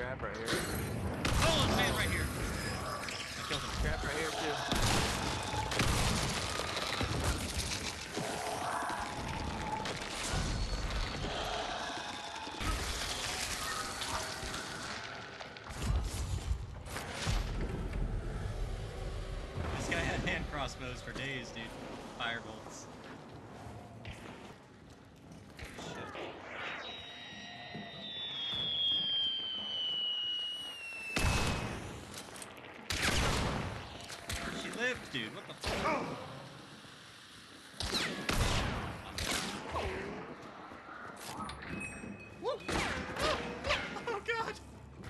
trap right here. Oh, there's a man right here. I killed him. Trap right here too. This guy had hand crossbows for days, dude. Firebolts. She lived, dude. What the fuck? Woo! Oh god!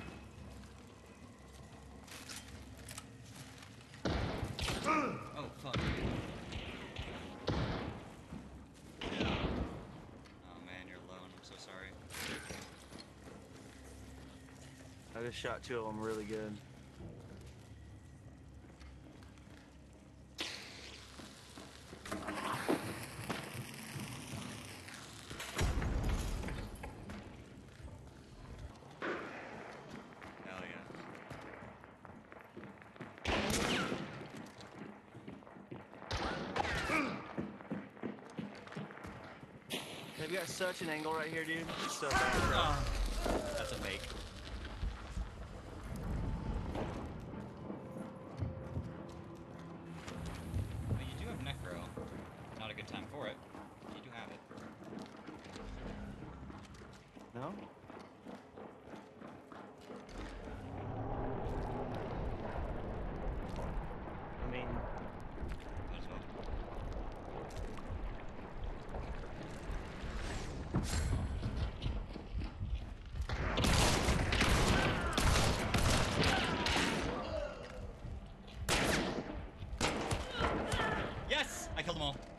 Oh fuck. Oh man, you're alone. I'm so sorry. I just shot two of them really good. Hell yeah. They've got such an angle right here, dude. It's so bad, bro. Oh, that's a fake. Well, you do have Necro. Not a good time for it. You do have it. No? I mean, Might as well. Yes! I killed them all.